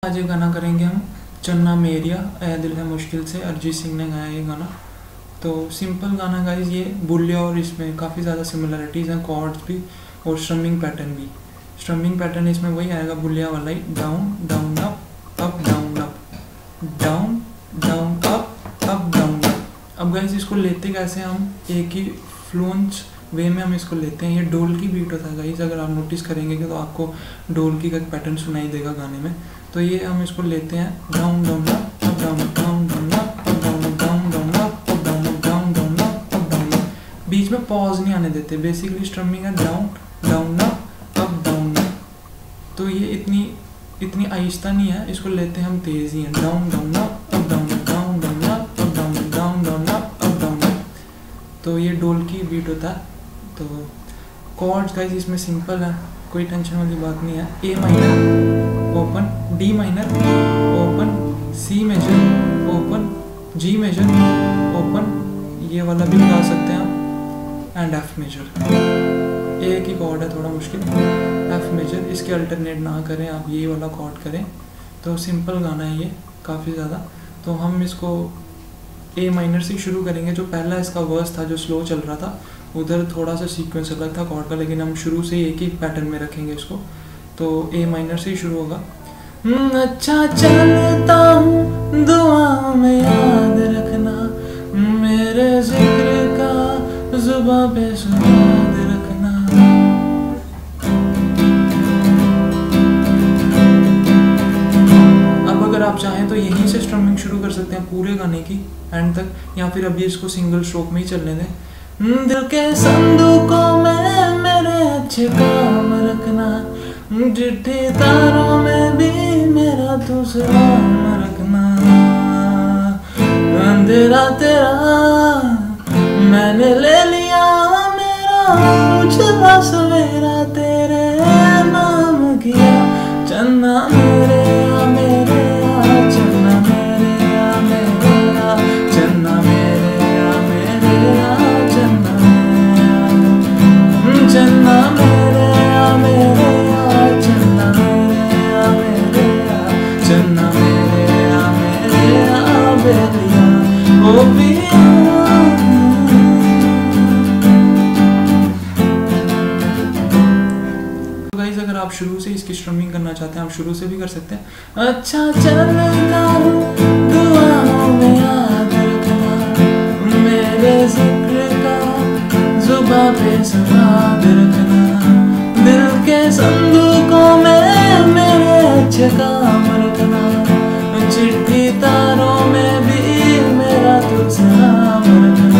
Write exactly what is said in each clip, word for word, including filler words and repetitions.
आज ये गाना करेंगे हम चन्ना मेरिया ऐ दिल है मुश्किल से, अरिजीत सिंह ने गाया ये गाना। तो सिंपल गाना गाइस, ये बुलिया और इसमें काफ़ी ज़्यादा सिमिलरिटीज़ हैं, कॉर्ड्स भी और स्ट्रमिंग पैटर्न भी। स्ट्रमिंग पैटर्न इसमें वही आएगा बुलिया वाला ही, down down up up down up, down down up up down up. अब गाइस इसको लेते कैसे हम, एक ही फ्लुएंट वे में हम इसको लेते हैं। ये डोल की बीट होता है गाइस, अगर आप नोटिस करेंगे तो आपको डोल की का पैटर्न सुनाई देगा गाने में। तो ये हम इसको लेते हैं down down up up down up down down up up down up down down up up down up down down up up down up. बीच में पॉज नहीं आने देते, बेसिकली स्ट्रमिंग है down down up up down up. तो ये इतनी इतनी आहिस्ता नहीं है, इसको लेते हैं हम तेज ही है, down down up up down up down down up up down up down down up up down up. तो ये डोल की बीट होता है। तो कॉर्ड्स गाइस इसमें सिंपल है, कोई टेंशन वाली बात नहीं है। A minor open, D minor open, C major open, G major open, ये वाला भी गा सकते हैं आप, एंड एफ मेजर। एक ही कॉर्ड है थोड़ा मुश्किल, एफ मेजर, इसके अल्टरनेट ना करें आप, ये वाला कॉर्ड करें। तो सिंपल गाना है ये काफ़ी ज़्यादा। तो हम इसको ए माइनर से शुरू करेंगे। जो पहला इसका वर्स था जो स्लो चल रहा था, उधर थोड़ा सा सीक्वेंस अलग था कॉर्ड का, लेकिन हम शुरू से एक ही पैटर्न में रखेंगे इसको। तो ए माइनर से ही शुरू होगा। अच्छा चलता हूँ दुआ में याद रखना, मेरे जिक्र का जुबां पे सुयाद रखना। अब अगर आप चाहें तो यहीं से स्ट्रमिंग शुरू कर सकते हैं पूरे गाने की एंड तक, या फिर अभी इसको सिंगल स्ट्रोक में ही चलने दें। दिल के संदूकों में मेरे अच्छे काम रखना, चिट्ठी तारों में भी मेरा तू सलाम रखना। अंधेरा तेरा मैंने ले लिया, मेरा उजला सवेरा तेरे नाम किया। चन्ना मेरे आ मेरे आ, चन्ना मेरे आ मेरे आ, चन्ना मेरे आ मेरे आ, चन्ना मेरे आ मेरे आ, चन्ना मेरे आ मेरे आ, चन्ना मेरे आ मेरे आ बेलिया ओ पिया। तो गाइस अगर आप शुरू से इसकी स्ट्रमिंग करना चाहते हैं आप शुरू से भी कर सकते हैं। अच्छा चलता हूँ दुआओं में याद रखना, मेरे जिक्र का जुबां पे सवाद रखना। दिल के संदूकों में मेरे अच्छे काम रखना, चिट्ठी तारों में भी मेरा तू सलाम रखना।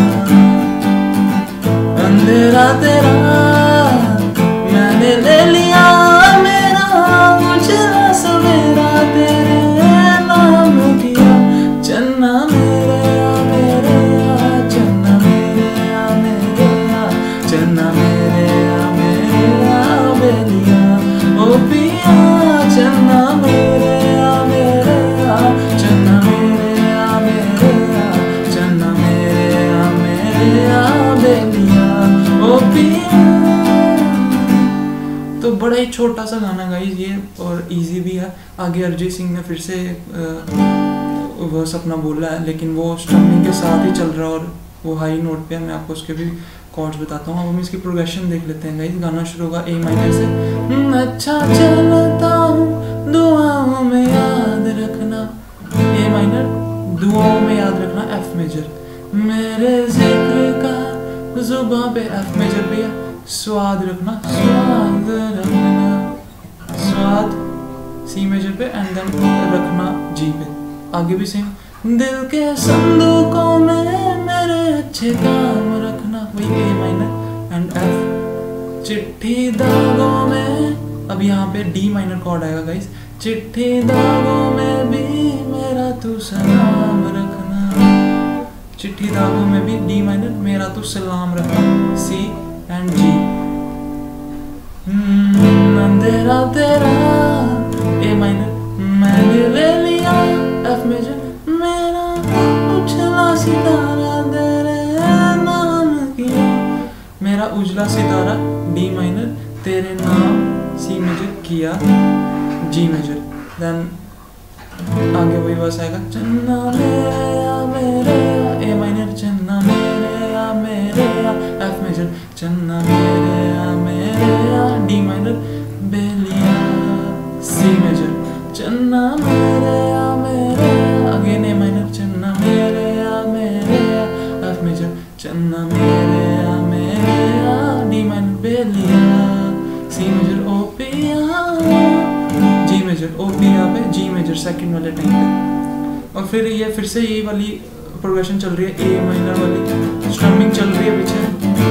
अंधेरा तेरा मैंने ले लिया, मेरा उजला सवेरा तेरे नाम किया। चन्ना मेरे आ मेरे आ, चन्ना मेरे आ मेरे आ, चन्ना मेरे आ मेरे आ बेलिया ओ पिया। चन्ना मेरे आ मेरे आ, चन्ना मेरे आ मेरे आ, चन्ना मेरे आ मेरे आ बेलिया ओ पिया। तो बड़ा ही छोटा सा गाना गाइस ये, और इजी भी है। आगे अरिजीत सिंह ने फिर से वर्स अपना बोला है, लेकिन वो स्ट्रमिंग के साथ ही चल रहा है और वो हाई नोट पे है। मैं आपको उसके भी कॉर्ड्स बताता हूँ। अब हम इसकी प्रोग्रेशन देख लेते हैं गाइस। गाना शुरू होगा ए माइनर से। अच्छा चलता हूँ दुआओं में याद रखना, ए माइनर, दुआओं में याद रखना एफ मेजर, मेरे जिक्र का जुबां पे एफ मेजर पे है, स्वाद रखना स्वाद रखना, स्वाद सी मेजर पे एंड देन रखना जी पे। आगे भी सेम। दिल के संदूकों में मेरे अच्छे काम रखना, वही ए माइनर एंड एफ। चिट्ठी दागों में, अब यहाँ पे डी माइनर कॉर्ड आएगा गाइस। चिट्ठी दागों में भी मेरा तू सलाम रखना, चिट्ठी दागों में भी डी माइनर, मेरा तू सलाम रखना, सी एंड जी। अंधेरा तेरा ए माइनर मैंने ले लिया, एफ मेजर, मेरा उजला सितारा तेरे नाम किया। मेरा उजला सितारा डी माइनर तेरे नाम सी मेजर किया, जी मेजर, देन आगे वही बस आएगा, चन्ना मेरेया मेरेया, ए माइनर चन्ना मेरेया मेरेया, एफ मेजर चन्ना मेरेया मेरेया, डी माइनर बेलिया, सी मेजर चन्ना मेरेया मेरेया, अगेन ए माइनर चन्ना मेरेया मेरेया, एफ मेजर चन्ना मेरेया मेरेया, डी माइनर बेलिया, सी मेजर ओ पिया, जी मेजर ओ पिया पे जी मेजर सेकंड वाले टाइम पे। और फिर ये फिर से यही वाली प्रोग्रेशन चल रही है, ए माइनर वाली स्ट्रमिंग चल रही है पीछे।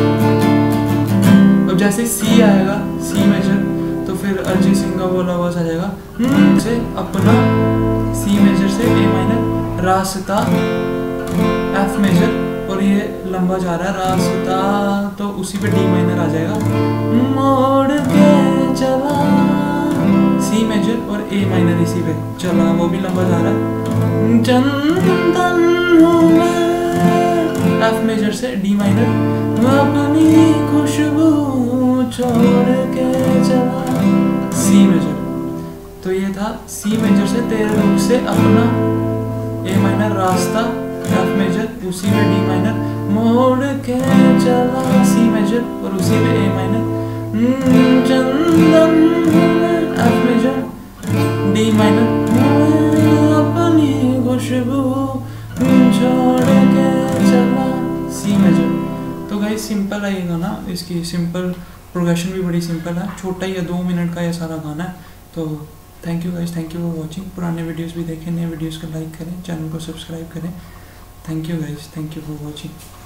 अब जैसे सी आएगा, सी मेजर, तो फिर अरिजीत सिंह का बोला आवाज आ जाएगा से अपना, सी मेजर से ए माइनर, रास्ता, एफ मेजर, और ये लंबा जा रहा है रास्ता, तो उसी पे डी माइनर आ जाएगा, मोड़ के चला, सी मेजर और ए माइनर इसी पे चला, वो भी लंबा जा रहा है, चंदन हूँ मैं, एफ मेजर से डी माइनर, अपनी खुशबू छोड़ के चला, सी मेजर। तो ये था सी मेजर से तेरे रूप से अपना, ए माइनर रास्ता, एफ मेजर, उसी में डी माइनर, मोड़ के चला, सी मेजर और उसी में ए माइनर, चंदन एफ मेजर, डी माइनर, अपनी खुशबू छोड़ के चला, सी मेजर। तो गाइस सिंपल है ये गाना, इसकी सिंपल प्रोग्रेशन भी बड़ी सिंपल है, छोटा ही है, दो मिनट का ये सारा गाना है। तो thank you guys, thank you for watching. पुराने वीडियोस भी देखें, नए वीडियोस को लाइक करें, चैनल को सब्सक्राइब करें। Thank you guys, thank you for watching.